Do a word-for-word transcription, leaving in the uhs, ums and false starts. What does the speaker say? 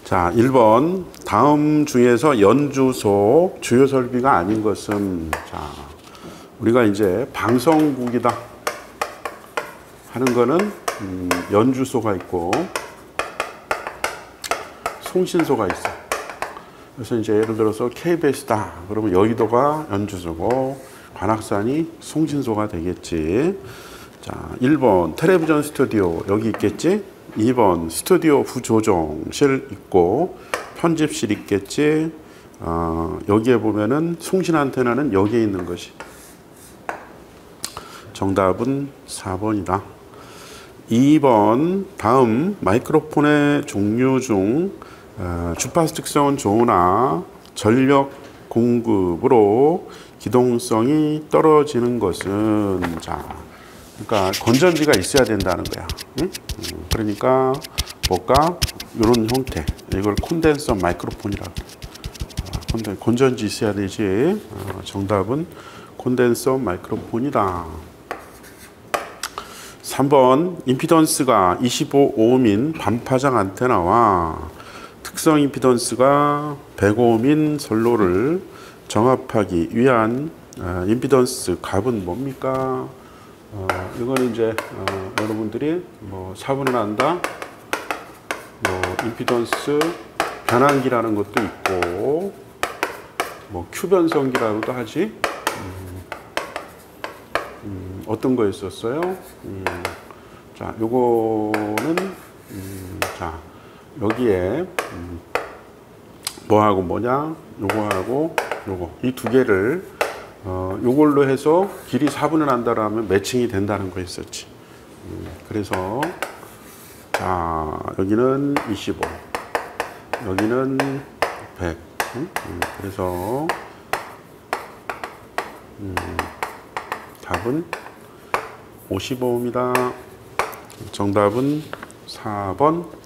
자, 일 번. 다음 중에서 연주소 주요 설비가 아닌 것은, 자, 우리가 이제 방송국이다 하는 거는 음, 연주소가 있고 송신소가 있어. 그래서 이제 예를 들어서 케이비에스다 그러면 여의도가 연주소고 관악산이 송신소가 되겠지. 자, 일 번 텔레비전 스튜디오 여기 있겠지. 이 번 스튜디오 부조정실 있고 편집실 있겠지. 어, 여기에 보면은 송신 안테나는 여기에 있는 것이. 정답은 사 번이다. 이 번 다음 마이크로폰의 종류 중 어, 주파수 특성은 좋으나 전력 공급으로 기동성이 떨어지는 것은, 자, 그러니까 건전지가 있어야 된다는 거야. 응? 음, 그러니까 뭘까? 이런 형태. 이걸 콘덴서 마이크로폰이라고. 아, 콘덴, 건전지 있어야 되지. 어, 정답은 콘덴서 마이크로폰이다. 삼 번 임피던스가 이십오 옴인 반파장 안테나와 특성 임피던스가 백 옴인 선로를 정합하기 위한 어, 임피던스 값은 뭡니까? 어, 이거는 이제 어, 여러분들이 뭐 사분을 한다, 뭐 임피던스 변환기라는 것도 있고, 뭐 큐 변성기라고도 하지. 음, 음, 어떤 거였었어요? 음, 자, 요거는 음, 자 여기에 음, 뭐하고 뭐냐? 요거하고 요거 이 두 개를 어, 요걸로 해서 길이 사분을 한다라면 매칭이 된다는 거 있었지. 음, 그래서 자 여기는 이십오, 여기는 백. 음? 음, 그래서 음, 답은 오십오 옴이다. 정답은 사 번.